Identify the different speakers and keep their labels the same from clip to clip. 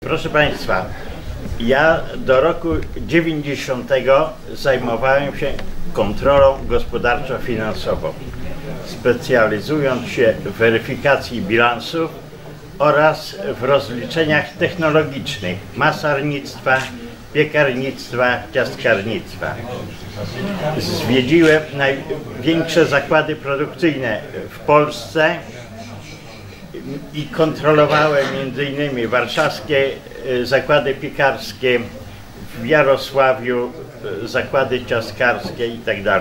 Speaker 1: Proszę Państwa, ja do roku 90 zajmowałem się kontrolą gospodarczo-finansową, specjalizując się w weryfikacji bilansów oraz w rozliczeniach technologicznych masarnictwa, piekarnictwa, ciastkarnictwa. Zwiedziłem największe zakłady produkcyjne w Polsce i kontrolowałem m.in. warszawskie zakłady piekarskie, w Jarosławiu zakłady ciastkarskie itd.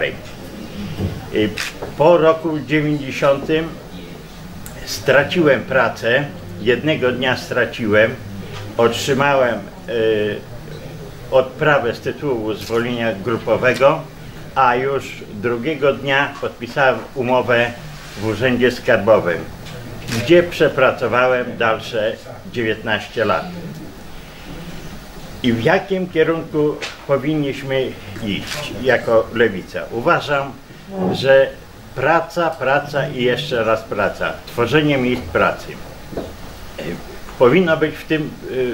Speaker 1: Po roku 90 straciłem pracę, jednego dnia straciłem, otrzymałem odprawę z tytułu zwolnienia grupowego, a już drugiego dnia podpisałem umowę w Urzędzie Skarbowym, gdzie przepracowałem dalsze 19 lat. I w jakim kierunku powinniśmy iść jako lewica? Uważam, że praca i jeszcze raz praca, tworzenie miejsc pracy. Powinno być w tym,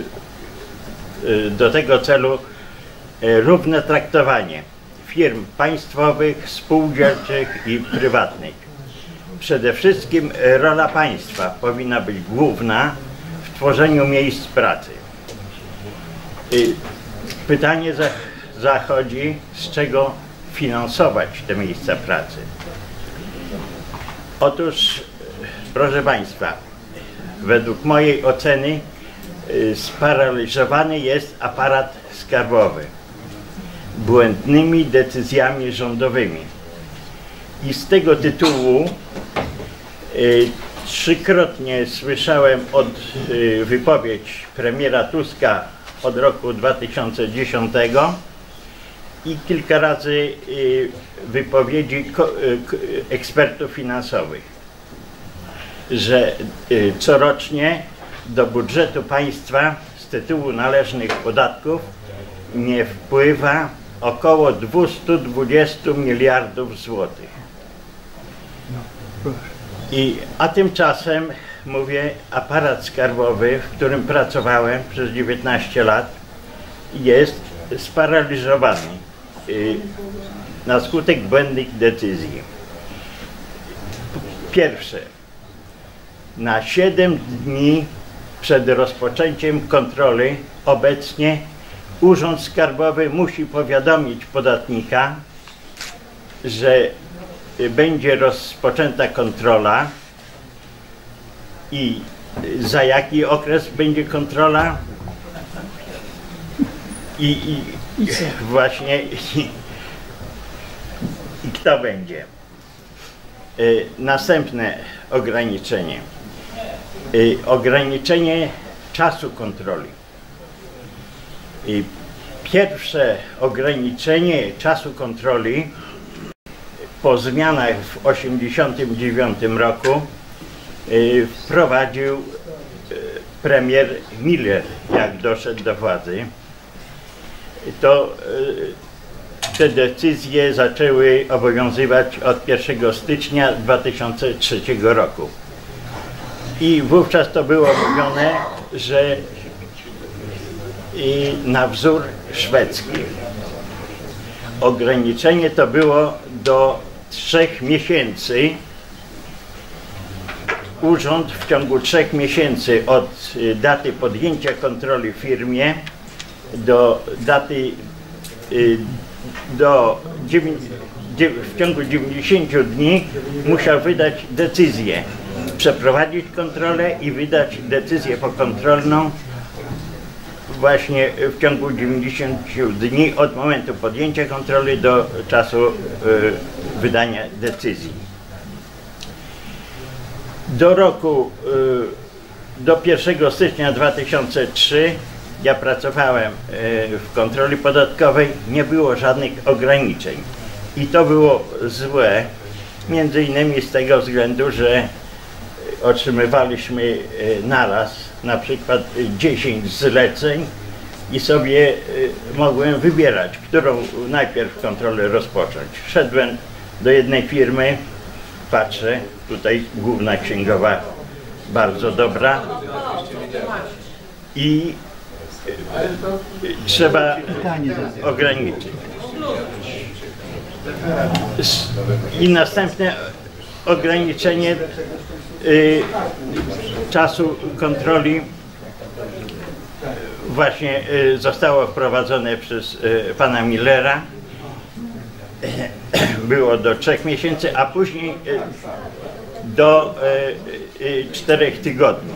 Speaker 1: do tego celu równe traktowanie firm państwowych, spółdzielczych i prywatnych. Przede wszystkim rola państwa powinna być główna w tworzeniu miejsc pracy. Pytanie zachodzi, z czego finansować te miejsca pracy. Otóż, proszę Państwa, według mojej oceny sparaliżowany jest aparat skarbowy błędnymi decyzjami rządowymi. I z tego tytułu trzykrotnie słyszałem wypowiedź premiera Tuska od roku 2010 i kilka razy wypowiedzi ekspertów finansowych, że corocznie do budżetu państwa z tytułu należnych podatków nie wpływa około 220 miliardów złotych. A tymczasem, mówię, aparat skarbowy, w którym pracowałem przez 19 lat, jest sparaliżowany na skutek błędnych decyzji. Pierwsze, na 7 dni przed rozpoczęciem kontroli obecnie Urząd Skarbowy musi powiadomić podatnika, że będzie rozpoczęta kontrola i za jaki okres będzie kontrola i właśnie i kto będzie. Następne ograniczenie. Ograniczenie czasu kontroli. Pierwsze ograniczenie czasu kontroli po zmianach w 1989 roku wprowadził premier Miller, jak doszedł do władzy. Te decyzje zaczęły obowiązywać od 1 stycznia 2003 roku. I wówczas to było mówione, że na wzór szwedzki. Ograniczenie to było do 3 miesięcy. Urząd w ciągu 3 miesięcy od daty podjęcia kontroli w firmie do daty w ciągu 90 dni musiał wydać decyzję, przeprowadzić kontrolę i wydać decyzję pokontrolną właśnie w ciągu 90 dni od momentu podjęcia kontroli do czasu wydania decyzji. Do 1 stycznia 2003 ja pracowałem w kontroli podatkowej, nie było żadnych ograniczeń. I to było złe, między innymi z tego względu, że otrzymywaliśmy naraz na przykład 10 zleceń i sobie mogłem wybierać, którą najpierw kontrolę rozpocząć. Szedłem do jednej firmy, patrzę, tutaj główna księgowa bardzo dobra i trzeba ograniczyć. I następne ograniczenie czasu kontroli właśnie zostało wprowadzone przez pana Millera. Było do 3 miesięcy, a później do 4 tygodni.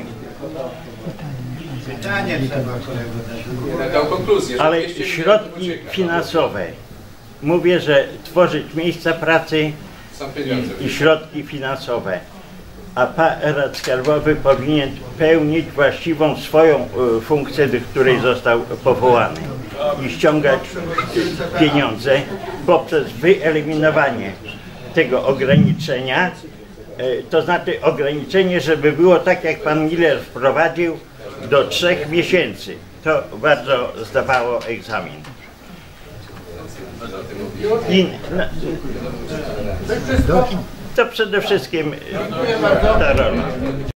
Speaker 1: Ale środki finansowe, mówię, że tworzyć miejsca pracy i środki finansowe, aparat skarbowy powinien pełnić właściwą swoją funkcję, do której został powołany i ściągać pieniądze poprzez wyeliminowanie tego ograniczenia, to znaczy ograniczenie, żeby było tak, jak pan Miller wprowadził, do 3 miesięcy. To bardzo zdawało egzamin. I to przede wszystkim ta rola.